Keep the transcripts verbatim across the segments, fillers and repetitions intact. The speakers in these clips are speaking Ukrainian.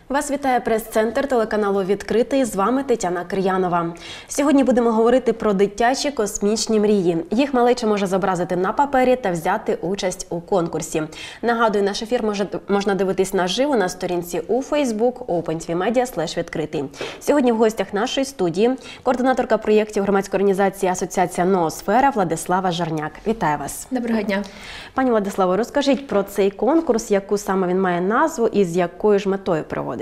Вас вітає прес-центр телеканалу «Відкритий». З вами Тетяна Кир'янова. Сьогодні будемо говорити про дитячі космічні мрії. Їх малеча може зобразити на папері та взяти участь у конкурсі. Нагадую, наш ефір може, можна дивитись наживо на сторінці у Facebook OpenTVMedia слеш відкритий. Сьогодні в гостях нашої студії координаторка проєктів громадської організації «Асоціація Ноосфера» Владислава Жарняк. Вітаю вас. Доброго дня. Пані Владиславо, розкажіть про цей конкурс, яку саме він має назву і з якою ж метою проводиться.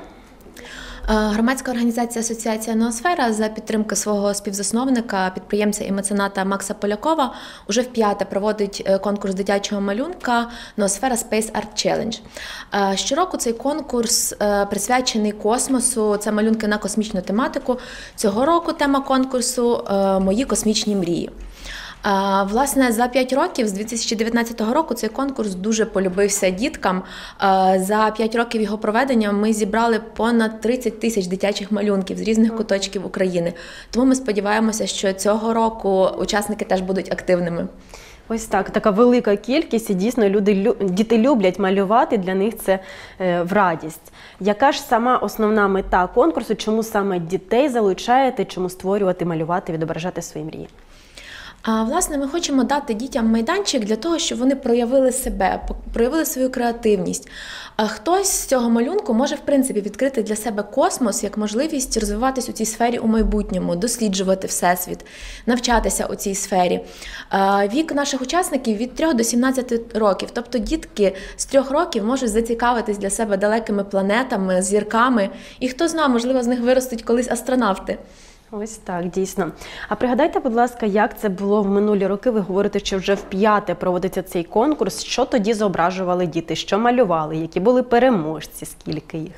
Громадська організація «Асоціація Ноосфера» за підтримки свого співзасновника, підприємця і мецената Макса Полякова уже вп'яте проводить конкурс дитячого малюнка «Ноосфера Space Art Challenge». Щороку цей конкурс присвячений космосу, це малюнки на космічну тематику. Цього року тема конкурсу «Мої космічні мрії». Власне, за п'ять років, з дві тисячі дев'ятнадцятого року, цей конкурс дуже полюбився діткам. За п'ять років його проведення ми зібрали понад тридцять тисяч дитячих малюнків з різних куточків України. Тому ми сподіваємося, що цього року учасники теж будуть активними. Ось так, така велика кількість, і дійсно люди, діти люблять малювати, для них це е, в радість. Яка ж сама основна мета конкурсу, чому саме дітей залучаєте, чому створювати, малювати, відображати свої мрії? А, власне, ми хочемо дати дітям майданчик для того, щоб вони проявили себе, проявили свою креативність. А хтось з цього малюнку може, в принципі, відкрити для себе космос як можливість розвиватись у цій сфері у майбутньому, досліджувати Всесвіт, навчатися у цій сфері. А, вік наших учасників від трьох до сімнадцяти років, тобто дітки з трьох років можуть зацікавитись для себе далекими планетами, зірками, і хто знає, можливо, з них виростуть колись астронавти. Ось так, дійсно. А пригадайте, будь ласка, як це було в минулі роки? Ви говорите, що вже вп'яте проводиться цей конкурс. Що тоді зображували діти? Що малювали? Які були переможці? Скільки їх?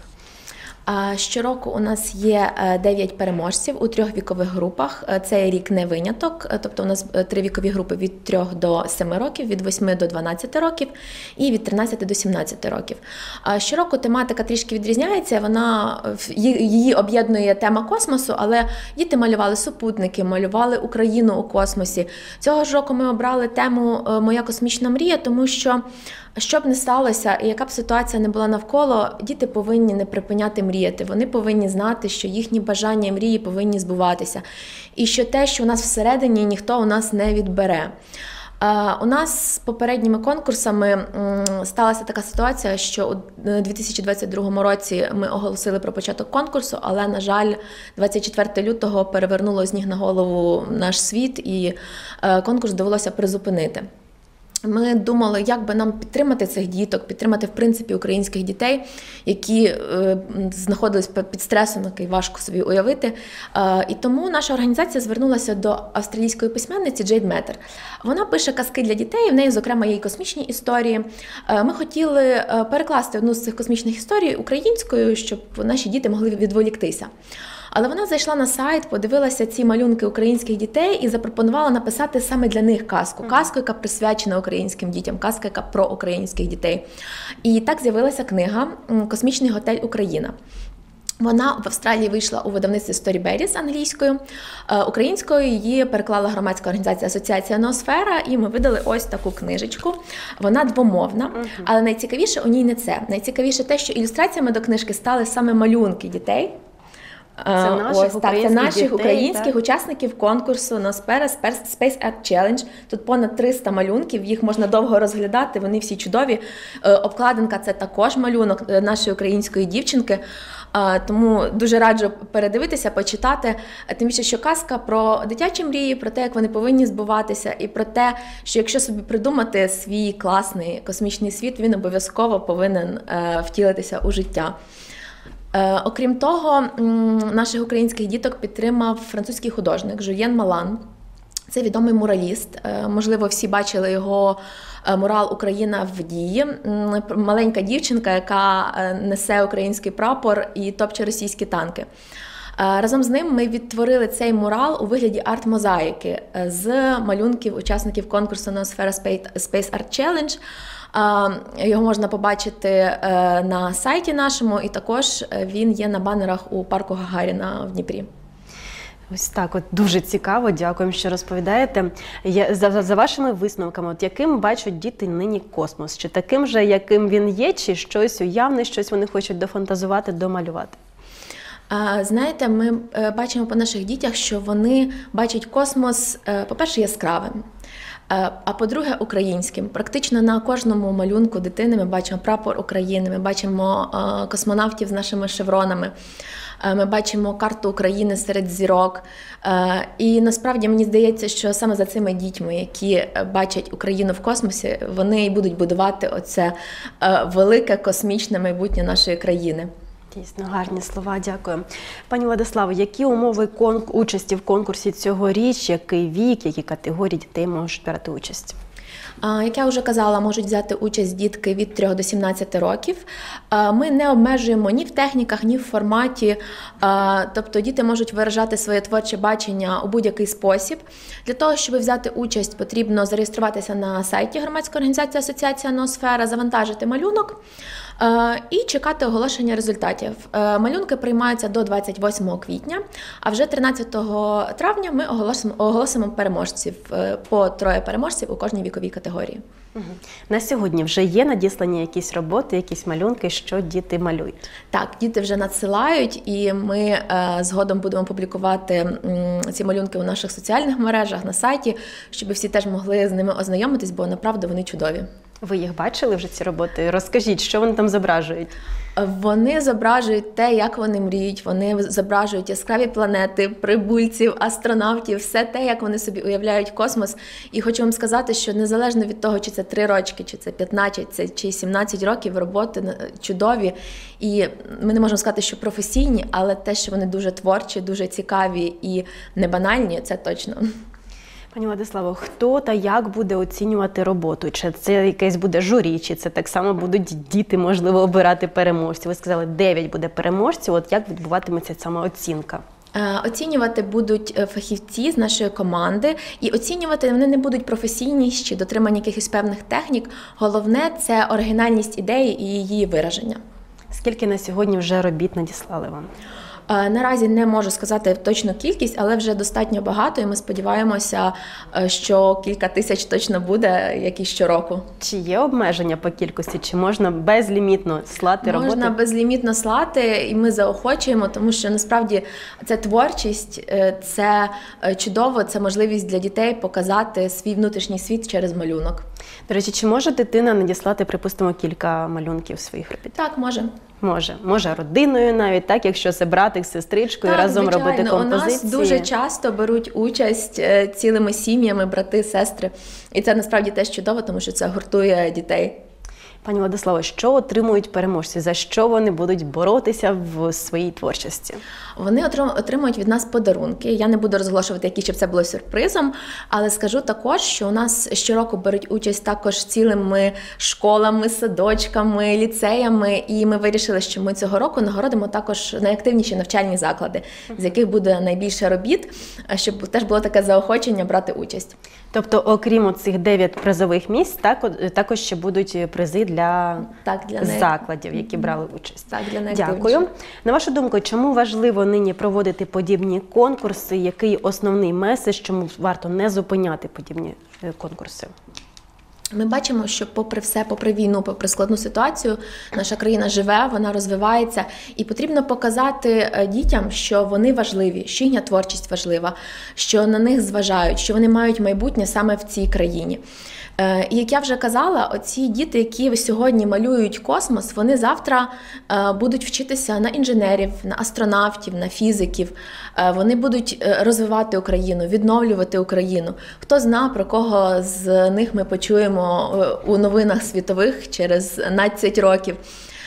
Щороку у нас є дев'ять переможців у трьох вікових групах. Цей рік не виняток, тобто у нас три вікові групи від трьох до семи років, від восьми до дванадцяти років і від тринадцяти до сімнадцяти років. Щороку тематика трішки відрізняється, вона, її об'єднує тема космосу, але діти малювали супутники, малювали Україну у космосі. Цього ж року ми обрали тему «Моя космічна мрія», тому що що б не сталося, і яка б ситуація не була навколо, діти повинні не припиняти мріяти. Вони повинні знати, що їхні бажання і мрії повинні збуватися. І що те, що у нас всередині, ніхто у нас не відбере. У нас з попередніми конкурсами сталася така ситуація, що у дві тисячі двадцять другому році ми оголосили про початок конкурсу, але, на жаль, двадцять четвертого лютого перевернуло з ніг на голову наш світ, і конкурс довелося призупинити. Ми думали, як би нам підтримати цих діток, підтримати, в принципі, українських дітей, які е, знаходились під стресом, який важко собі уявити. Е, і тому наша організація звернулася до австралійської письменниці Джейд Метер. Вона пише казки для дітей, в неї, зокрема, є і космічні історії. Е, ми хотіли перекласти одну з цих космічних історій українською, щоб наші діти могли відволіктися. Але вона зайшла на сайт, подивилася ці малюнки українських дітей і запропонувала написати саме для них казку. Казку, яка присвячена українським дітям, казка, яка про українських дітей. І так з'явилася книга «Космічний готель Україна». Вона в Австралії вийшла у видавництві Storyberries англійською. Українською її переклала громадська організація «Асоціація Ноосфера», і ми видали ось таку книжечку. Вона двомовна, але найцікавіше у ній не це. Найцікавіше те, що ілюстраціями до книжки стали саме малюнки дітей. Це наших, Ось, так, це наших дітей, українських так? учасників конкурсу «Ноосфера Space Art Challenge». Тут понад триста малюнків, їх можна довго розглядати, вони всі чудові. Обкладинка – це також малюнок нашої української дівчинки, тому дуже раджу передивитися, почитати. Тим більше, що казка про дитячі мрії, про те, як вони повинні збуватися, і про те, що якщо собі придумати свій класний космічний світ, він обов'язково повинен втілитися у життя. Окрім того, наших українських діток підтримав французький художник Жюльєн Малан. Це відомий мураліст. Можливо, всі бачили його мурал «Україна в дії». Маленька дівчинка, яка несе український прапор і топче російські танки. Разом з ним ми відтворили цей мурал у вигляді арт-мозаїки з малюнків учасників конкурсу «Ноосфера Space Art Challenge». Його можна побачити на сайті нашому, і також він є на банерах у парку Гагаріна в Дніпрі. Ось так, от дуже цікаво, дякуємо, що розповідаєте. Я, за, за вашими висновками, от яким бачать діти нині космос? Чи таким же, яким він є, чи щось уявне, щось вони хочуть дофантазувати, домалювати? А, Знаєте, ми е, бачимо по наших дітях, що вони бачать космос, е, по-перше, яскравим, е, а по-друге, українським. Практично на кожному малюнку дитини ми бачимо прапор України, ми бачимо е, космонавтів з нашими шевронами, е, ми бачимо карту України серед зірок. Е, І насправді мені здається, що саме за цими дітьми, які бачать Україну в космосі, вони і будуть будувати оце е, велике космічне майбутнє нашої країни. Дійсно, гарні слова, дякую. Пані Владиславо, які умови кон... участі в конкурсі цьогоріч, який вік, які категорії дітей можуть брати участь? Як я вже казала, можуть взяти участь дітки від трьох до сімнадцяти років. Ми не обмежуємо ні в техніках, ні в форматі. Тобто діти можуть виражати своє творче бачення у будь-який спосіб. Для того, щоб взяти участь, потрібно зареєструватися на сайті громадської організації «Асоціація Ноосфера», завантажити малюнок і чекати оголошення результатів. Малюнки приймаються до двадцять восьмого квітня, а вже тринадцятого травня ми оголосимо, оголосимо переможців, по троє переможців у кожній віковій категорії. Угу. На сьогодні вже є надіслані якісь роботи, якісь малюнки, що діти малюють? Так, діти вже надсилають, і ми е, згодом будемо публікувати м, ці малюнки у наших соціальних мережах, на сайті, щоб всі теж могли з ними ознайомитись, бо направду вони чудові. Ви їх бачили вже, ці роботи? Розкажіть, що вони там зображують? Вони зображують те, як вони мріють, вони зображують яскраві планети, прибульців, астронавтів, все те, як вони собі уявляють космос. І хочу вам сказати, що незалежно від того, чи це три рочки, чи це п'ятнадцять, чи сімнадцять років, роботи чудові. І ми не можемо сказати, що професійні, але те, що вони дуже творчі, дуже цікаві і не банальні, це точно. Пані Владиславо, хто та як буде оцінювати роботу? Чи це якесь буде журі, чи це так само будуть діти, можливо, обирати переможців? Ви сказали, дев'ять буде переможців, от як відбуватиметься саме оцінка? Оцінювати будуть фахівці з нашої команди, і оцінювати вони не будуть професійні чи дотримання якихось певних технік. Головне – це оригінальність ідеї і її вираження. Скільки на сьогодні вже робіт надіслали вам? Наразі не можу сказати точну кількість, але вже достатньо багато, і ми сподіваємося, що кілька тисяч точно буде, як і щороку. Чи є обмеження по кількості, чи можна безлімітно слати роботи? Можна безлімітно слати, і ми заохочуємо, тому що насправді це творчість, це чудово, це можливість для дітей показати свій внутрішній світ через малюнок. До речі, чи може дитина надіслати, припустимо, кілька малюнків своїх робіт? Так, може. Може. Може родиною навіть, так, якщо це братик з сестричкою, так, разом звичайно. робити композиції. У нас дуже часто беруть участь цілими сім'ями, брати, сестри. І це насправді теж чудово, тому що це гуртує дітей. Пані Владиславо, що отримують переможці? За що вони будуть боротися в своїй творчості? Вони отримують від нас подарунки. Я не буду розголошувати, які, щоб це було сюрпризом, але скажу також, що у нас щороку беруть участь також цілими школами, садочками, ліцеями, і ми вирішили, що ми цього року нагородимо також найактивніші навчальні заклади, з яких буде найбільше робіт, щоб теж було таке заохочення брати участь. Тобто, окрім цих дев'ять призових місць, так, також ще будуть призи для, так, для закладів, які брали участь. Так, для Дякую. На вашу думку, чому важливо нині проводити подібні конкурси? Який основний меседж, чому варто не зупиняти подібні конкурси? Ми бачимо, що попри все, попри війну, попри складну ситуацію, наша країна живе, вона розвивається, і потрібно показати дітям, що вони важливі, що їхня творчість важлива, що на них зважають, що вони мають майбутнє саме в цій країні. І як я вже казала, оці діти, які сьогодні малюють космос, вони завтра будуть вчитися на інженерів, на астронавтів, на фізиків. Вони будуть розвивати Україну, відновлювати Україну. Хто зна, про кого з них ми почуємо у новинах світових через надцять років.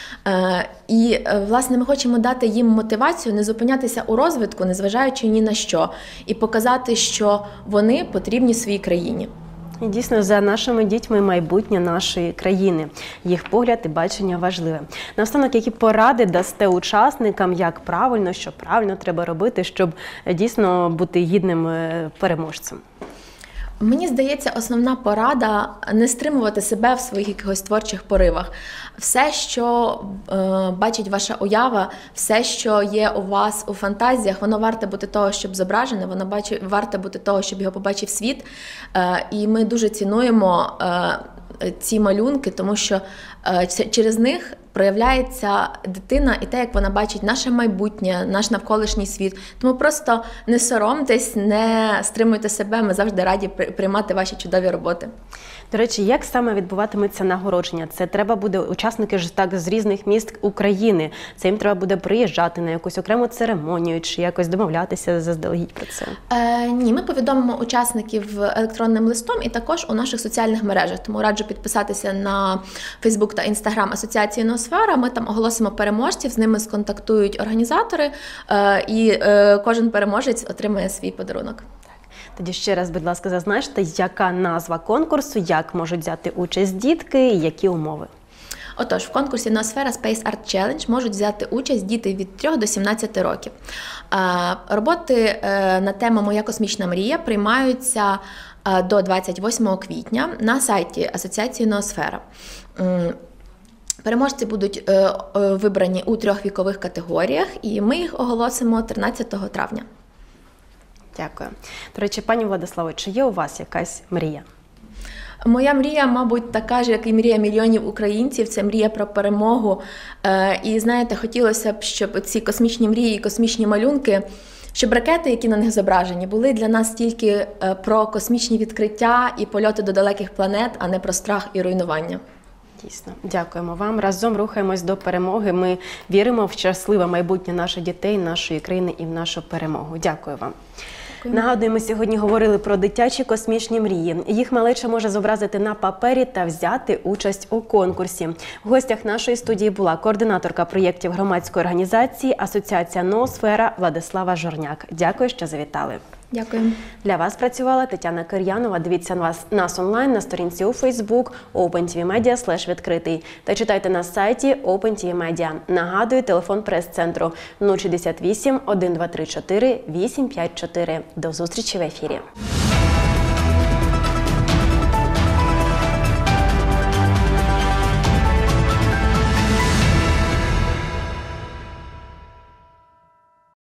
І, власне, ми хочемо дати їм мотивацію не зупинятися у розвитку, незважаючи ні на що, і показати, що вони потрібні своїй країні. І дійсно, за нашими дітьми майбутнє нашої країни. Їх погляд і бачення важливе. Наостанок, які поради дасте учасникам, як правильно, що правильно треба робити, щоб дійсно бути гідним переможцем? Мені здається, основна порада – не стримувати себе в своїх якихось творчих поривах. Все, що е, бачить ваша уява, все, що є у вас у фантазіях, воно варте бути того, щоб зображене, воно бачи, варте бути того, щоб його побачив світ. Е, і ми дуже цінуємо е, ці малюнки, тому що е, через них проявляється дитина і те, як вона бачить наше майбутнє, наш навколишній світ. Тому просто не соромтесь, не стримуйте себе, ми завжди раді приймати ваші чудові роботи. До речі, як саме відбуватиметься нагородження? Це треба буде, учасники ж так з різних міст України, це їм треба буде приїжджати на якусь окрему церемонію чи якось домовлятися заздалегідь про це? Е, ні, ми повідомимо учасників електронним листом і також у наших соціальних мережах. Тому раджу підписатися на Facebook та Instagram Асоціації Ноосфера. Ми там оголосимо переможців, з ними сконтактують організатори, е, і е, кожен переможець отримає свій подарунок. Тоді ще раз, будь ласка, зазначте, яка назва конкурсу, як можуть взяти участь дітки і які умови? Отож, в конкурсі Ноосфера Space Art Challenge можуть взяти участь діти від трьох до сімнадцяти років. Роботи на тему «Моя космічна мрія» приймаються до двадцять восьмого квітня на сайті Асоціації Ноосфера. Переможці будуть вибрані у трьох вікових категоріях, і ми їх оголосимо тринадцятого травня. Дякую. До речі, пані Владиславо, чи є у вас якась мрія? Моя мрія, мабуть, така ж, як і мрія мільйонів українців, це мрія про перемогу. І, знаєте, хотілося б, щоб ці космічні мрії і космічні малюнки, щоб ракети, які на них зображені, були для нас тільки про космічні відкриття і польоти до далеких планет, а не про страх і руйнування. Дійсно. Дякуємо вам. Разом рухаємось до перемоги. Ми віримо в щасливе майбутнє наших дітей, нашої країни і в нашу перемогу. Дякую вам. Нагадуємо, сьогодні говорили про дитячі космічні мрії. Їх малеча може зобразити на папері та взяти участь у конкурсі. В гостях нашої студії була координаторка проєктів громадської організації «Асоціація Ноосфера» Владислава Жорняк. Дякую, що завітали. Дякую. Для вас працювала Тетяна Кир'янова. Дивіться нас, нас онлайн на сторінці у Facebook OpenTVMedia слеш відкритий та читайте на сайті OpenTVMedia. Нагадую, телефон прес-центру нуль шістдесят вісім, один два три чотири, вісім п'ять чотири. До зустрічі в ефірі.